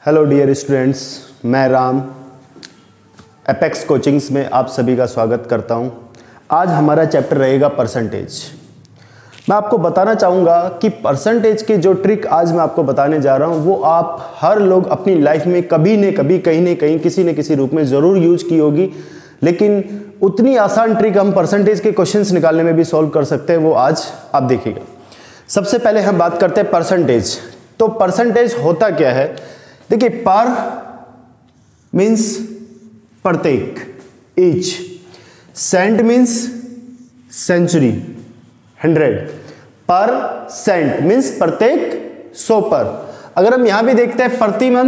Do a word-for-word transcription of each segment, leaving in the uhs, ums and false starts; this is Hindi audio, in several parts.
हेलो डियर स्टूडेंट्स, मैं राम एपेक्स कोचिंग्स में आप सभी का स्वागत करता हूं। आज हमारा चैप्टर रहेगा परसेंटेज। मैं आपको बताना चाहूँगा कि परसेंटेज की जो ट्रिक आज मैं आपको बताने जा रहा हूं वो आप हर लोग अपनी लाइफ में कभी न कभी कहीं न कहीं किसी न किसी रूप में ज़रूर यूज की होगी, लेकिन उतनी आसान ट्रिक हम परसेंटेज के क्वेश्चंस निकालने में भी सॉल्व कर सकते हैं, वो आज आप देखिएगा। सबसे पहले हम बात करते हैं परसेंटेज। तो परसेंटेज होता क्या है? देखिए, पर मीन्स प्रत्येक, each, cent means century, hundred, per cent means प्रत्येक सौ पर। अगर हम यहां भी देखते हैं प्रति मन,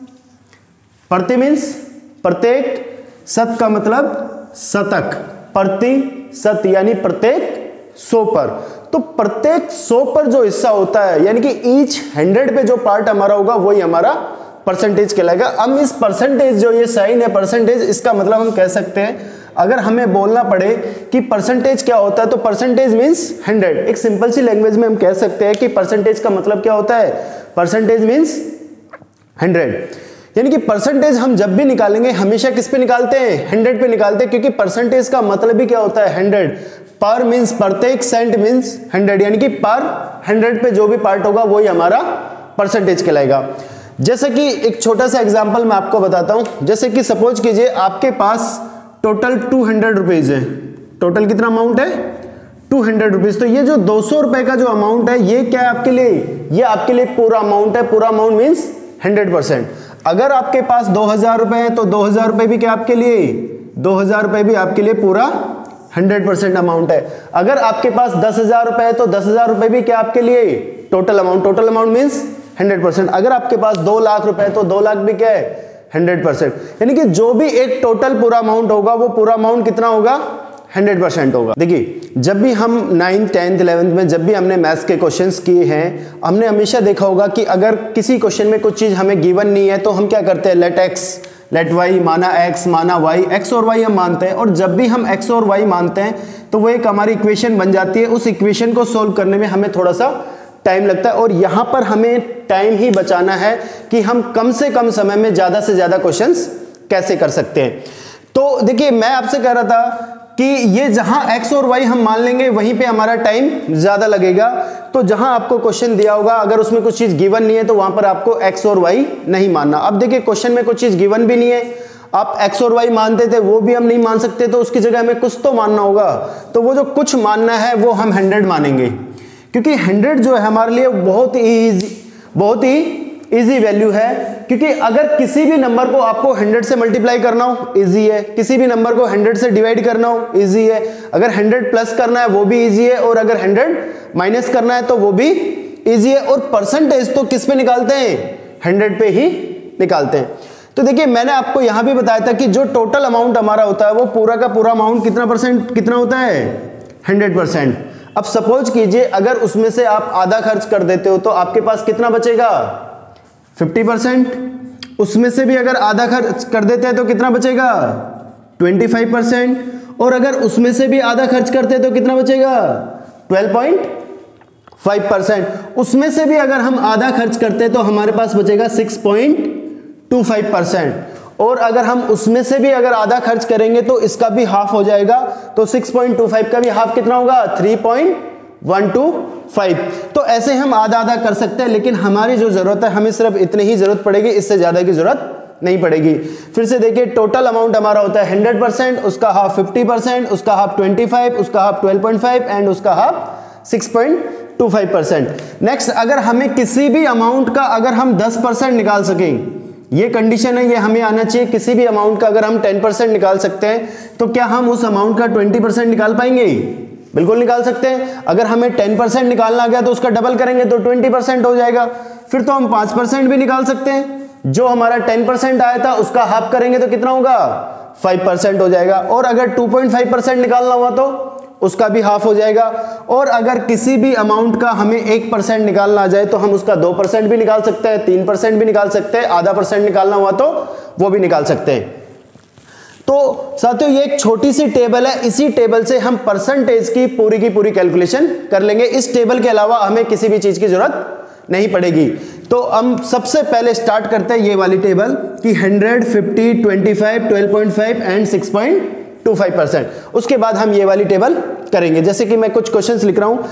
प्रति मीन्स प्रत्येक, शत का मतलब शतक, प्रति शत यानी प्रत्येक सौ पर। तो प्रत्येक सौ पर जो हिस्सा होता है यानी कि ईच हंड्रेड पे जो पार्ट हमारा होगा वही हमारा परसेंटेज कहलाएगा। अब इस परसेंटेज जो ये साइन है परसेंटेज, इसका मतलब हम कह सकते हैं, अगर हमें बोलना पड़े कि परसेंटेज क्या होता है तो परसेंटेज मीन्स हंड्रेड। एक सिंपल सी लैंग्वेज में हम कह सकते हैं कि परसेंटेज का मतलब क्या होता है, परसेंटेज मीन्स हंड्रेड। यानी कि परसेंटेज हम जब भी निकालेंगे हमेशा किस पे निकालते हैं, हंड्रेड पे निकालते हैं, क्योंकि परसेंटेज का मतलब ही क्या होता है, हंड्रेड। पर मीन्स प्रत्येक, सेंट मीन्स हंड्रेड, यानी कि पर हंड्रेड पे जो भी पार्ट होगा वही हमारा परसेंटेज कहलाएगा। जैसे कि एक छोटा सा एग्जांपल मैं आपको बताता हूं। जैसे कि सपोज कीजिए आपके पास टोटल टू हंड्रेड रुपीज है। टोटल कितना अमाउंट है, टू हंड्रेड रुपीज। तो ये जो दो सौ रुपए का जो अमाउंट है ये क्या है आपके लिए, ये आपके लिए पूरा अमाउंट है। पूरा अमाउंट मीन्स हंड्रेड परसेंट। अगर आपके पास दो हजार रुपए है तो दो हजार रुपए भी क्या आपके लिए, दो हजार रुपए भी आपके लिए पूरा हंड्रेड परसेंट अमाउंट है। अगर आपके पास दस हजार रुपए है तो दस हजार रुपए भी क्या आपके लिए total amount, total amount means hundred percent. अगर आपके पास दो लाख रुपए है तो दो लाख भी क्या है, हंड्रेड परसेंट। यानी कि जो भी एक टोटल पूरा अमाउंट होगा वो पूरा अमाउंट कितना होगा, हंड्रेड परसेंट होगा। देखिए, जब भी हम नाइन्थ टेंथ इलेवेंथ में जब भी हमने मैथ्स के क्वेश्चंस किए हैं, हमने हमेशा देखा होगा कि अगर किसी क्वेश्चन में कुछ चीज हमें गिवन नहीं है तो हम क्या करते हैं, लेट एक्स, लेट वाई, माना एक्स, माना वाई, एक्स और वाई हम मानते हैं। और जब भी हम एक्स और वाई मानते हैं तो वो एक हमारी इक्वेशन बन जाती है। उस इक्वेशन को सोल्व करने में हमें थोड़ा सा टाइम लगता है, और यहां पर हमें टाइम ही बचाना है कि हम कम से कम समय में ज्यादा से ज्यादा क्वेश्चंस कैसे कर सकते हैं। तो देखिए, मैं आपसे कह रहा था कि ये जहां x और y हम मान लेंगे वहीं पे हमारा टाइम ज्यादा लगेगा। तो जहां आपको क्वेश्चन दिया होगा अगर उसमें कुछ चीज गिवन नहीं है तो वहां पर आपको x और y नहीं मानना। अब देखिए, क्वेश्चन में कुछ चीज गिवन भी नहीं है, आप x और y मानते थे वो भी हम नहीं मान सकते, तो उसकी जगह हमें कुछ तो मानना होगा। तो वो जो कुछ मानना है वो हम हंड्रेड मानेंगे, क्योंकि हंड्रेड जो है हमारे लिए बहुत ही इजी, बहुत ही इजी वैल्यू है। क्योंकि अगर किसी भी नंबर को आपको हंड्रेड से मल्टीप्लाई करना हो इजी है, किसी भी नंबर को हंड्रेड से डिवाइड करना हो इजी है, अगर हंड्रेड प्लस करना है वो भी इजी है, और अगर हंड्रेड माइनस करना है तो वो भी इजी है। और परसेंटेज तो किस पे निकालते हैं, हंड्रेड पे ही निकालते हैं। तो देखिए, मैंने आपको यहां भी बताया था कि जो टोटल अमाउंट हमारा होता है वो पूरा का पूरा अमाउंट कितना परसेंट कितना होता है, हंड्रेड परसेंट। अब सपोज कीजिए अगर उसमें से आप आधा खर्च कर देते हो तो आपके पास कितना बचेगा, फिफ्टी परसेंट। उसमें से भी अगर आधा खर्च कर देते हैं तो कितना बचेगा, ट्वेंटी फाइव परसेंट। और अगर उसमें से भी आधा खर्च करते हैं तो कितना बचेगा, ट्वेल्व पॉइंट फाइव परसेंट। उसमें से भी अगर हम आधा खर्च करते हैं तो हमारे पास बचेगा six point two five percent. और अगर हम उसमें से भी अगर आधा खर्च करेंगे तो इसका भी हाफ हो जाएगा, तो सिक्स पॉइंट टू फाइव का भी हाफ कितना होगा, three point one two five. तो ऐसे हम आधा आधा कर सकते हैं, लेकिन हमारी जो जरूरत है हमें सिर्फ इतनी ही जरूरत पड़ेगी, इससे ज्यादा की जरूरत नहीं पड़ेगी। फिर से देखिए, टोटल अमाउंट हमारा होता है हंड्रेड परसेंट, उसका हाफ फिफ्टी परसेंट, उसका हाफ ट्वेंटी फाइव, उसका half twelve point five and उसका half six point two five percent. Next, अगर हमें किसी भी अमाउंट का अगर हम दस परसेंट निकाल सकें, ये कंडीशन है, ये हमें आना चाहिए, किसी भी अमाउंट का अगर हम टेन परसेंट निकाल सकते हैं तो क्या हम उस अमाउंट का ट्वेंटी परसेंट निकाल पाएंगे, बिल्कुल निकाल सकते हैं। अगर हमें टेन परसेंट निकालना गया तो उसका डबल करेंगे तो ट्वेंटी परसेंट हो जाएगा। फिर तो हम पाँच परसेंट भी निकाल सकते हैं, जो हमारा टेन परसेंट आया था उसका हाफ करेंगे तो कितना होगा, फाइव परसेंट हो जाएगा। और अगर टू पॉइंट फाइव परसेंट निकालना हुआ तो उसका भी हाफ हो जाएगा। और अगर किसी भी अमाउंट का हमें एक परसेंट निकालना आ जाए तो हम उसका दो परसेंट भी निकाल सकते हैं, तीन परसेंट भी निकाल सकते हैं, आधा परसेंट निकालना हुआ तो वो भी निकाल सकते हैं। तो साथियों, ये एक छोटी सी टेबल है, इसी टेबल से हम परसेंटेज की पूरी की पूरी कैलकुलेशन कर लेंगे। इस टेबल के अलावा हमें किसी भी चीज की जरूरत नहीं पड़ेगी। तो हम सबसे पहले स्टार्ट करते हैं ये वाली टेबल कि hundred, fifty, twenty five, twelve point five and six point two five percent. उसके बाद हम ये वाली टेबल करेंगे। जैसे कि मैं कुछ क्वेश्चंस लिख रहा हूं।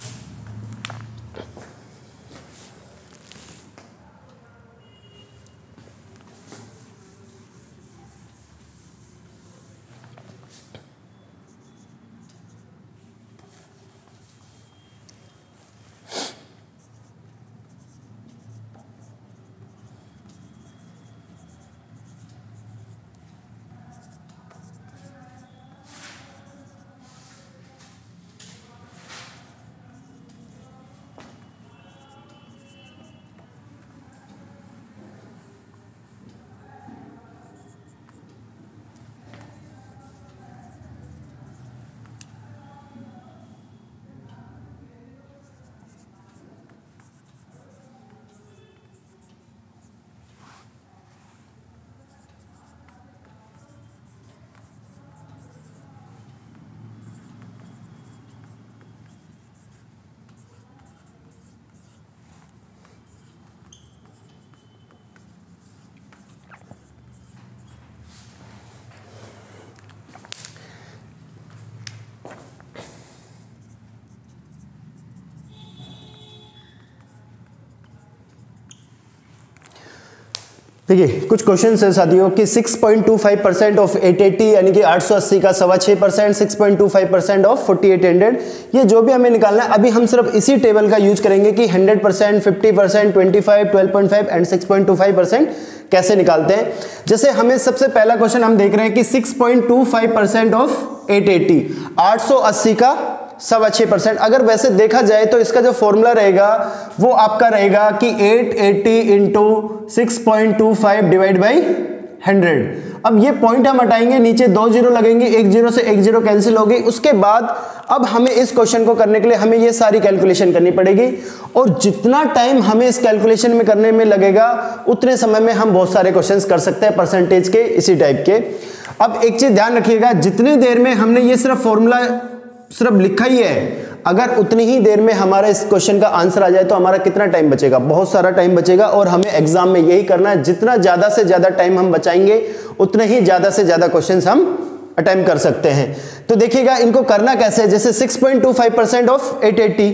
देखिए कुछ क्वेश्चन है साथियों कि six point two five percent of eight eighty यानी कि आठ सौ अस्सी का सवा छः परसेंट, six point two five percent of forty eight hundred, ये जो भी हमें निकालना है अभी हम सिर्फ इसी टेबल का यूज करेंगे कि hundred percent, fifty percent, twenty five, twelve point five and six point two five percent कैसे निकालते हैं। जैसे हमें सबसे पहला क्वेश्चन हम देख रहे हैं कि six point two five percent of eight eighty, आठ सौ अस्सी का सवा छः परसेंट। अगर वैसे देखा जाए तो इसका जो फॉर्मूला रहेगा वो आपका रहेगा कि eight eighty into six point two five divide by hundred. अब ये पॉइंट हम हटाएंगे, नीचे दो जीरो लगेंगे, एक जीरो से एक जीरो कैंसिल होगी। उसके बाद अब हमें इस क्वेश्चन को करने के लिए हमें ये सारी कैलकुलेशन करनी पड़ेगी और जितना टाइम हमें इस कैलकुलेशन में करने में लगेगा उतने समय में हम बहुत सारे क्वेश्चंस कर सकते हैं परसेंटेज के इसी टाइप के। अब एक चीज ध्यान रखिएगा, जितनी देर में हमने ये सिर्फ फॉर्मूला सिर्फ लिखा ही है, अगर उतनी ही देर में हमारा इस क्वेश्चन का आंसर आ जाए तो हमारा कितना टाइम बचेगा, बहुत सारा टाइम बचेगा। और हमें एग्जाम में यही करना है, जितना ज्यादा से ज्यादा टाइम हम बचाएंगे उतने ही ज्यादा से ज्यादा क्वेश्चंस हम अटेम्प्ट कर सकते हैं। तो देखिएगा इनको करना कैसे है। जैसे six point two five percent of eight eighty,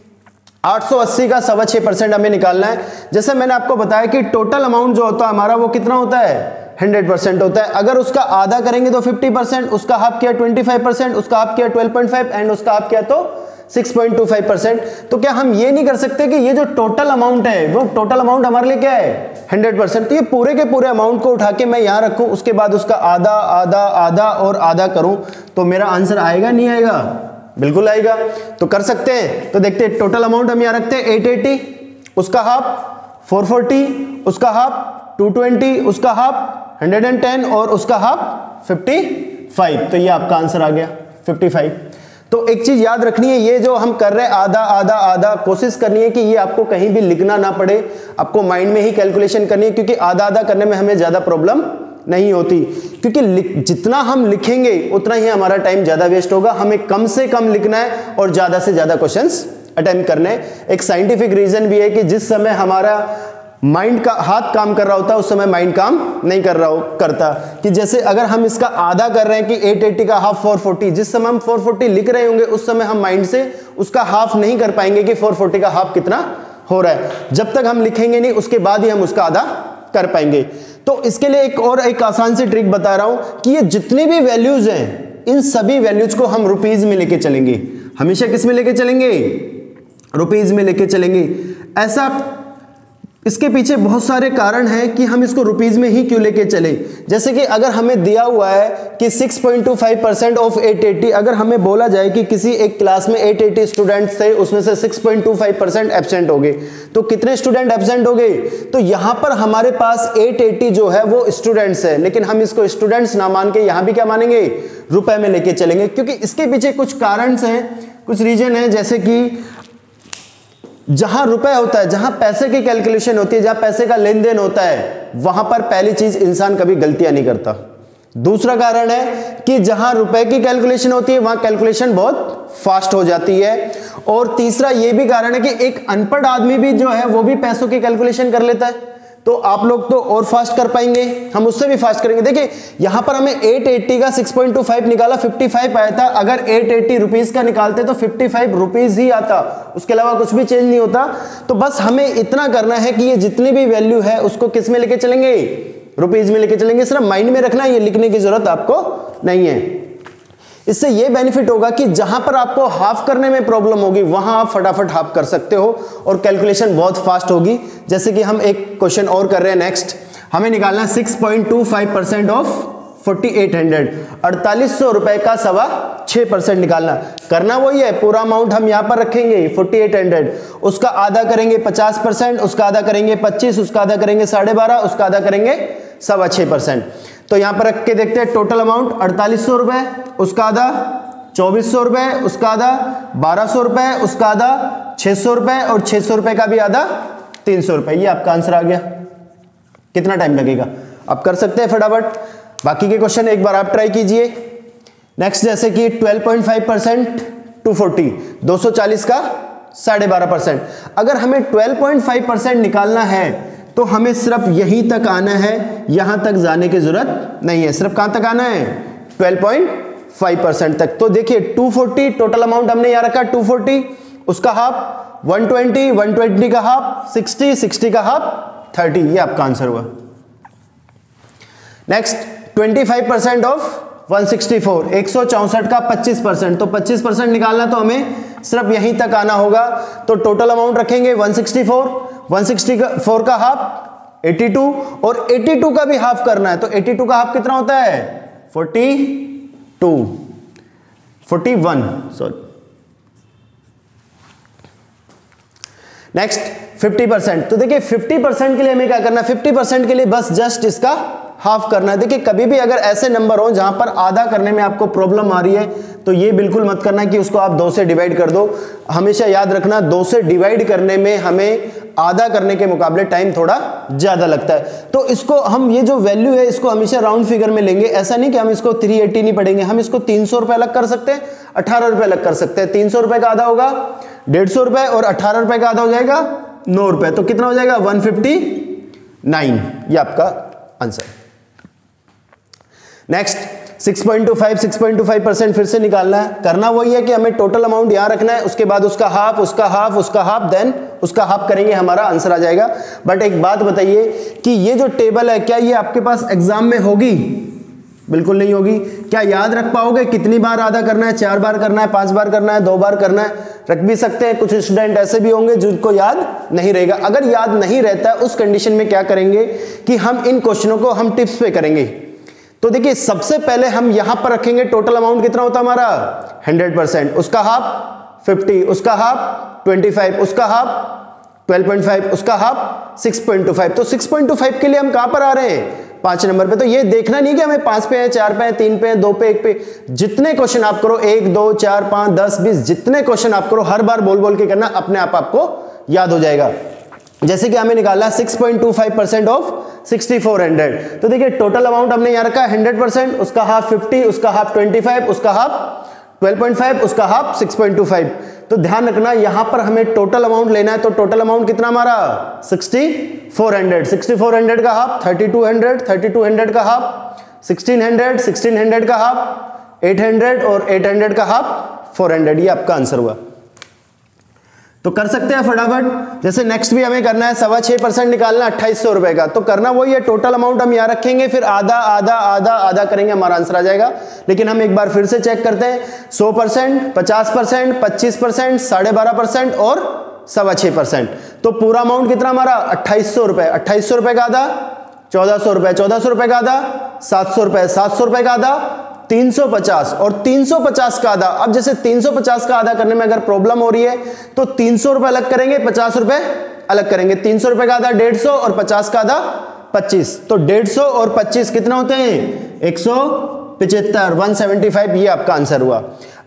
आठ सौ अस्सी का सवा छः परसेंट हमें निकालना है। जैसे मैंने आपको बताया कि टोटल अमाउंट जो होता है हमारा वो कितना होता है, हंड्रेड परसेंट होता है। अगर उसका आधा करेंगे तो फिफ्टी परसेंट, उसका हाफ किया ट्वेंटी फाइव परसेंट, उसका हाफ किया ट्वेल्व पॉइंट फाइव एंड उसका हाफ किया तो six point two five percent. तो क्या हम ये नहीं कर सकते कि ये जो टोटल अमाउंट है वो टोटल अमाउंट हमारे लिए क्या है, हंड्रेड परसेंट। तो ये पूरे के पूरे अमाउंट को उठा के मैं यहां रखूं, उसके बाद उसका आधा आधा आधा और आधा करूं तो मेरा आंसर आएगा नहीं आएगा, बिल्कुल आएगा। तो कर सकते हैं। तो देखते हैं टोटल अमाउंट हम यहां रखते हैं एट एटी, उसका हाफ फोर फोर्टी, उसका हाफ टू ट्वेंटी, उसका हाफ हंड्रेड टेन और उसका हाफ फिफ्टी फाइव। तो ये आपका आंसर आ गया फिफ्टी फाइव। तो एक चीज याद रखनी है, ये जो हम कर रहे हैं आधा आधा आधा, कोशिश करनी है कि ये आपको कहीं भी लिखना ना पड़े, आपको माइंड में ही कैलकुलेशन करनी है, क्योंकि आधा आधा करने में हमें ज्यादा प्रॉब्लम नहीं होती। क्योंकि जितना हम लिखेंगे उतना ही हमारा टाइम ज्यादा वेस्ट होगा। हमें कम से कम लिखना है और ज्यादा से ज्यादा क्वेश्चंस अटेम्प्ट करने हैं। एक साइंटिफिक रीजन भी है कि जिस समय हमारा माइंड का हाथ काम कर रहा होता है उस समय माइंड काम नहीं कर रहा हो करता। कि जैसे अगर हम इसका आधा कर रहे हैं कि एट एटी का हाफ फोर फोर्टी, जिस समय हम फोर फोर्टी लिख रहे होंगे उस समय हम माइंड से उसका हाफ नहीं कर पाएंगे कि फोर फोर्टी का हाफ कितना हो रहा है। जब तक हम लिखेंगे नहीं उसके बाद ही हम उसका आधा कर पाएंगे। तो इसके लिए एक और एक आसान सी ट्रिक बता रहा हूं कि ये जितनी भी वैल्यूज हैं इन सभी वैल्यूज को हम रुपीज में लेके चलेंगे। हमेशा किस में लेके चलेंगे, रुपीज में लेके चलेंगे। ऐसा इसके पीछे बहुत सारे कारण हैं कि हम इसको रुपीज में ही क्यों लेके चले। जैसे कि अगर हमें दिया हुआ है कि six point two five percent of eight eighty, अगर हमें बोला जाए कि किसी एक क्लास में एट एटी स्टूडेंट्स थे, उसमें से six point two five percent absent हो गए, तो कितने स्टूडेंट एब्सेंट हो गए। तो यहां पर हमारे पास एट एटी जो है वो स्टूडेंट्स है, लेकिन हम इसको स्टूडेंट्स ना मान के यहां भी क्या मानेंगे, रुपए में लेके चलेंगे। क्योंकि इसके पीछे कुछ कारण हैं, कुछ रीजन है। जैसे कि जहां रुपए होता है, जहां पैसे की कैलकुलेशन होती है, जहां पैसे का लेन देन होता है, वहां पर पहली चीज इंसान कभी गलतियां नहीं करता। दूसरा कारण है कि जहां रुपए की कैलकुलेशन होती है वहां कैलकुलेशन बहुत फास्ट हो जाती है। और तीसरा ये भी कारण है कि एक अनपढ़ आदमी भी जो है वो भी पैसों की कैलकुलेशन कर लेता है, तो आप लोग तो और फास्ट कर पाएंगे, हम उससे भी फास्ट करेंगे। देखिए यहां पर हमें आठ सौ अस्सी का सिक्स पॉइंट टू फाइव निकाला, पचपन आया था। अगर आठ सौ अस्सी रुपीस का निकालते तो पचपन रुपीस ही आता, उसके अलावा कुछ भी चेंज नहीं होता। तो बस हमें इतना करना है कि ये जितनी भी वैल्यू है उसको किस में लेके चलेंगे, रुपीज में लेके चलेंगे। सिर्फ माइंड में रखना, ये लिखने की जरूरत आपको नहीं है। इससे ये बेनिफिट होगा कि जहां पर आपको हाफ करने में प्रॉब्लम होगी वहां आप फटाफट हाफ कर सकते हो और कैलकुलेशन बहुत फास्ट होगी। जैसे कि हम एक क्वेश्चन और कर रहे हैं नेक्स्ट, हमें निकालना है six point two five percent of forty eight hundred, अड़तालीस सौ रुपए का सवा छह परसेंट निकालना। करना वही है, पूरा अमाउंट हम यहां पर रखेंगे फोर्टी एट हंड्रेड, उसका आधा करेंगे पचास परसेंट, उसका आधा करेंगे पच्चीस, उसका आधा करेंगे साढ़े बारह, उसका आधा करेंगे सवा छह परसेंट। तो यहां पर रख के देखते हैं टोटल अमाउंट अड़तालीस सौ रुपए, उसका आधा चौबीस सौ रुपए, उसका आधा बारह सौ रुपए, उसका आधा छह सौ रुपए और छह सौ रुपए का भी आधा तीन सौ रुपए। ये आपका आंसर आ गया। कितना टाइम लगेगा, आप कर सकते हैं फटाफट। बाकी के क्वेश्चन एक बार आप ट्राई कीजिए। नेक्स्ट जैसे कि twelve point five percent to forty, दो सौ चालीस का साढ़े बारह परसेंट। अगर हमें ट्वेल्व पॉइंट फाइव परसेंट निकालना है तो हमें सिर्फ यहीं तक आना है, यहां तक जाने की जरूरत नहीं है। सिर्फ कहां तक आना है, ट्वेल्व पॉइंट फाइव परसेंट तक। तो देखिए टू फोर्टी टोटल अमाउंट हमने यहां रखा, टू फोर्टी, उसका half one twenty, one twenty का हाफ सिक्सटी, सिक्सटी का हाफ थर्टी। ये आपका आंसर हुआ। Next twenty five percent of one sixty four, एक सौ चौसठ का पच्चीस परसेंट। तो पच्चीस परसेंट निकालना तो हमें सिर्फ यहीं तक आना होगा। तो टोटल अमाउंट रखेंगे one sixty four, one sixty four का हाफ एटी टू और एटी टू का भी हाफ करना है। तो एटी टू का हाफ कितना होता है, forty two, forty one sorry. Next fifty percent. तो देखिए फिफ्टी परसेंट के लिए हमें क्या करना है, फिफ्टी परसेंट के लिए बस जस्ट इसका हाफ करना है। देखिए कभी भी अगर ऐसे नंबर हो जहां पर आधा करने में आपको प्रॉब्लम आ रही है तो ये बिल्कुल मत करना कि उसको आप दो से डिवाइड कर दो। हमेशा याद रखना दो से डिवाइड करने में हमें आधा करने के मुकाबले टाइम थोड़ा ज्यादा लगता है। तो इसको हम ये जो वैल्यू है इसको हमेशा राउंड फिगर में लेंगे। ऐसा नहीं कि हम इसको थ्री एटी नहीं पढ़ेंगे, हम इसको तीन सौ रुपए अलग कर सकते हैं, अठारह रुपए अलग कर सकते हैं। तीन सौ रुपए का आधा होगा डेढ़ सौ रुपए और अठारह रुपए का आधा हो जाएगा नौ रुपए। तो कितना हो जाएगा, वन फिफ्टी नाइन। ये आपका answer. Next six point two five, six point two five percent फिर से निकालना है। करना वही है कि हमें टोटल अमाउंट यहां रखना है, उसके बाद उसका हाफ, उसका हाफ, उसका हाफ, देन उसका हाफ करेंगे, हमारा आंसर आ जाएगा। बट एक बात बताइए कि ये जो टेबल है क्या ये आपके पास एग्जाम में होगी? बिल्कुल नहीं होगी। क्या याद रख पाओगे कितनी बार आधा करना है, चार बार करना है, पांच बार करना है, दो बार करना है? रख भी सकते हैं। कुछ स्टूडेंट ऐसे भी होंगे जिनको याद नहीं रहेगा। अगर याद नहीं रहता उस कंडीशन में क्या करेंगे कि हम इन क्वेश्चनों को हम टिप्स पे करेंगे। तो देखिए सबसे पहले हम यहां पर रखेंगे टोटल अमाउंट कितना होता है हमारा, हंड्रेड परसेंट, उसका हाफ फिफ्टी, उसका हाफ ट्वेंटी फाइव, उसका हाफ ट्वेल्व पॉइंट फाइव, उसका half six point two five. तो सिक्स पॉइंट टू फाइव के लिए हम कहां पर आ रहे हैं, पांच नंबर पे। तो ये देखना नहीं कि हमें पांच पे है, चार पे है, तीन पे है, दो पे, एक पे। जितने क्वेश्चन आप करो, एक दो चार पांच दस बीस, जितने क्वेश्चन आप करो हर बार बोल बोल के करना, अपने आप आपको याद हो जाएगा। जैसे कि हमें निकाला six point two five percent of sixty four hundred. तो देखिए टोटल अमाउंट हमने यहां रखा है हंड्रेड परसेंट, उसका हाफ फिफ्टी, उसका हाफ ट्वेंटी फाइव, उसका हाफ ट्वेल्व पॉइंट फाइव, उसका half six point two five. तो ध्यान रखना यहां पर हमें टोटल अमाउंट लेना है। तो टोटल अमाउंट कितना हमारा, sixty four hundred, sixty four hundred का half thirty two hundred, thirty two hundred का half sixteen hundred, sixteen hundred का हाफ एट हंड्रेड और एट हंड्रेड का हाफ फोर हंड्रेड। ये आपका आंसर हुआ। तो कर सकते हैं फटाफट। जैसे नेक्स्ट भी हमें करना है सवा छह परसेंट निकालना अट्ठाईस सौ रुपए का। तो करना वही है, टोटल अमाउंट हम यहां रखेंगे, फिर आधा आधा आधा आधा करेंगे, हमारा आंसर आ जाएगा। लेकिन हम एक बार फिर से चेक करते हैं, सौ परसेंट, पचास परसेंट, पच्चीस परसेंट, साढ़े बारह परसेंट और सवा छह परसेंट। तो पूरा अमाउंट कितना हमारा, अट्ठाईस सौ रुपए। अट्ठाईस सौ रुपए का आधा चौदह सौ रुपए, चौदह सौ रुपए का आधा सात सौ रुपए, सात सौ रुपए का आधा तीन सौ पचास और तीन सौ पचास का आधा। अब जैसे तीन सौ पचास का आधा करने में अगर प्रॉब्लम हो रही है तो तीन सौ रुपए अलग करेंगे, पचास रुपए अलग करेंगे। तीन सौ रुपए का आधा डेढ़ सौ और पचास का आधा पच्चीस। तो डेढ़ सौ और पच्चीस कितना होते हैं, एक सौ पिचहत्तर, वन सेवेंटी फाइव। ये आपका आंसर हुआ।